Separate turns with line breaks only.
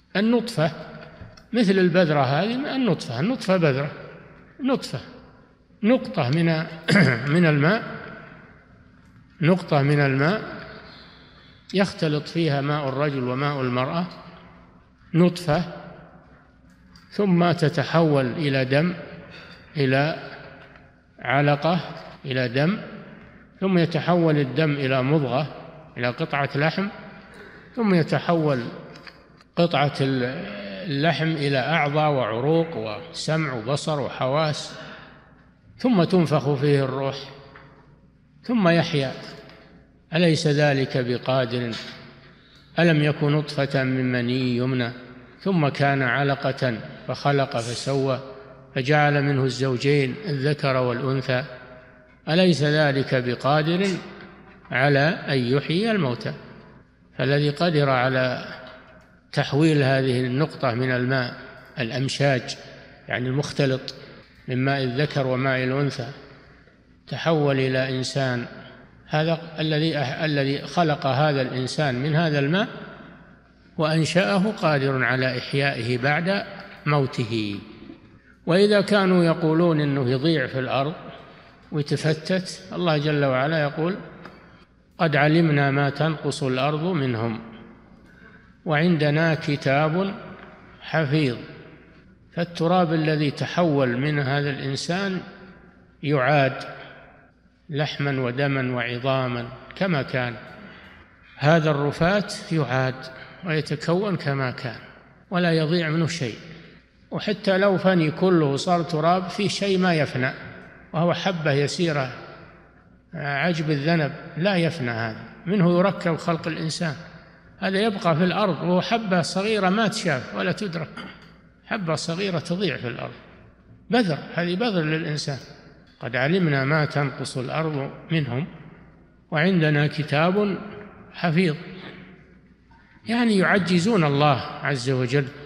النطفة مثل البذرة هذه، النطفة بذرة، نطفة، نقطة من الماء، نقطة من الماء يختلط فيها ماء الرجل وماء المرأة، نطفة، ثم تتحول إلى دم، إلى علقة، إلى دم، ثم يتحول الدم إلى مضغة، إلى قطعة لحم، ثم يتحول قطعة اللحم إلى أعضاء وعروق وسمع وبصر وحواس، ثم تنفخ فيه الروح ثم يحيا. أليس ذلك بقادر؟ ألم يكن نطفة من مني يمنى ثم كان علقة فخلق فسوى فجعل منه الزوجين الذكر والأنثى، أليس ذلك بقادر على أن يحيي الموتى؟ فالذي قدر على تحويل هذه النقطة من الماء الأمشاج، يعني المختلط من ماء الذكر وماء الأنثى، تحول إلى إنسان، هذا الذي خلق هذا الإنسان من هذا الماء وأنشأه قادر على إحيائه بعد موته. وإذا كانوا يقولون إنه يضيع في الأرض ويتفتت، الله جل وعلا يقول قد علمنا ما تنقص الأرض منهم وعندنا كتاب حفيظ. فالتراب الذي تحول من هذا الإنسان يعاد لحما ودما وعظاما كما كان، هذا الرفات يعاد ويتكون كما كان ولا يضيع منه شيء. وحتى لو فني كله صار تراب، في شيء ما يفنى وهو حبة يسيرة عجب الذنب لا يفنى، هذا منه يركب خلق الإنسان، هذا يبقى في الأرض وهو حبة صغيرة ما تشاف ولا تدرك، حبة صغيرة تضيع في الأرض، بذر، هذه بذر للإنسان. قد علمنا ما تنقص الأرض منهم وعندنا كتاب حفيظ. يعني يعجزون الله عز وجل